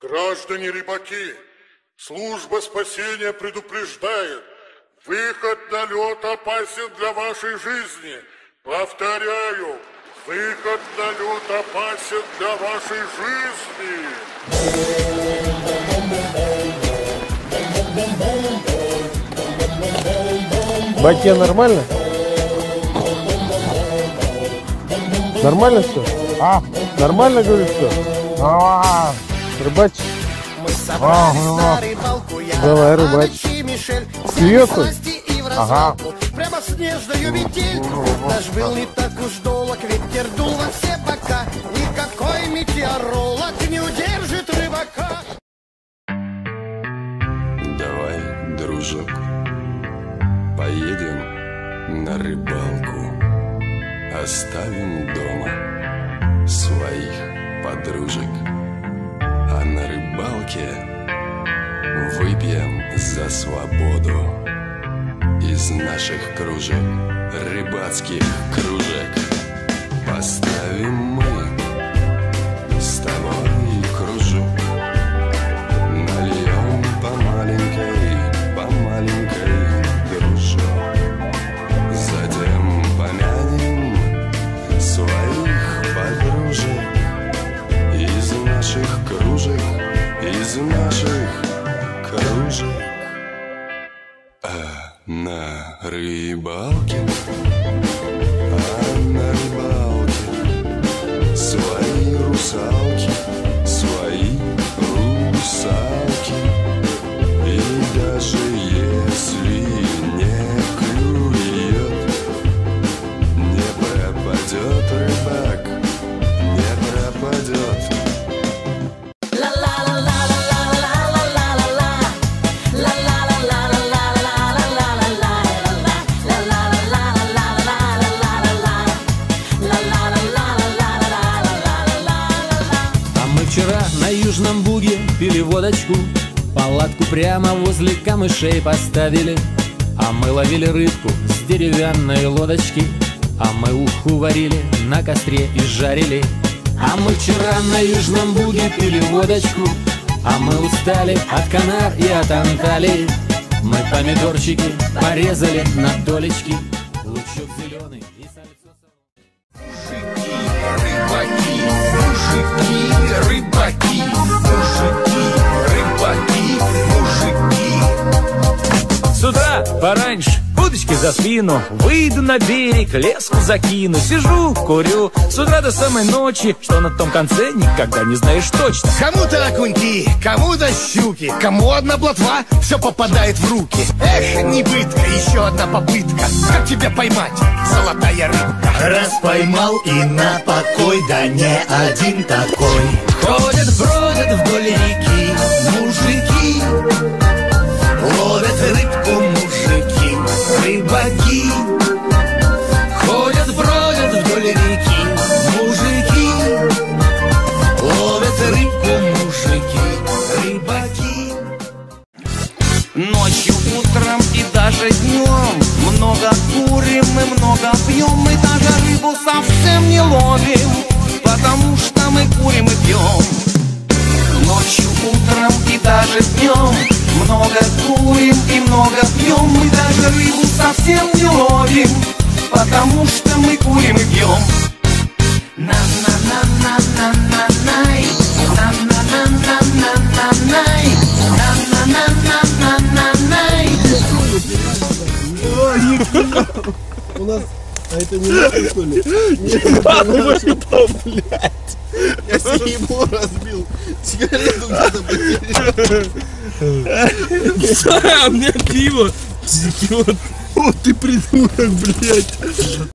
Граждане рыбаки, служба спасения предупреждает, выход на лед опасен для вашей жизни. Повторяю, выход на лед опасен для вашей жизни. Баке нормально? Нормально все? А? Нормально, говорю, все? Рыбач? Ага. Давай, рыбач. Клюет он? Ага. Прямо в снежную метель. Наш был не так уж долг, ветер дул во все бока. Никакой метеоролог не удержит рыбака. Давай, дружок, поедем на рыбалку. Оставим дома своих подружек, а на рыбалке выпьем за свободу из наших кружек, рыбацких кружек. Поставим мы с тобой кружок, нальем по маленькой, дружок. Затем помянем своих подружек из наших кружек, А на рыбалке, свои русалки, и даже если не клюет, не пропадет рыбак, не пропадет. Вчера на Южном Буге пили водочку, палатку прямо возле камышей поставили. А мы ловили рыбку с деревянной лодочки, а мы уху варили на костре и жарили. А мы вчера на Южном Буге пили водочку, а мы устали от канар и от анталии. Мы помидорчики порезали на долечки, лучок зеленый и сальцо. Рыбаки, мужики. С утра пораньше удочки за спину, выйду на берег, леску закину. Сижу, курю с утра до самой ночи, что на том конце никогда не знаешь точно. Кому-то окуньки, кому-то щуки, кому одна плотва, все попадает в руки. Эх, небытка, еще одна попытка. Как тебя поймать, золотая рыбка? Раз поймал и на покой, да не один такой. Ходят, бродят вдоль реки мужики, ловят рыбку мужики, рыбаки. Ходят, бродят вдоль реки мужики, ловят рыбку мужики, рыбаки. Ночью, утром и даже днем много курим и много пьем. Мы даже рыбу совсем не ловим, потому что мы курим и пьем. Ночью, утром и даже днем много курим и много пьем. Мы даже рыбу совсем не ловим, потому что мы курим и пьем. На-на-на-на-на-на-най, на-на-на-на-на-на-най, на-на-на-на-на-на-най. У нас... А это не надо, что ли? Нет, блядь. Я себе его разбил. Сигарету где-то потерял. А у меня пиво. О, ты придурок, блядь.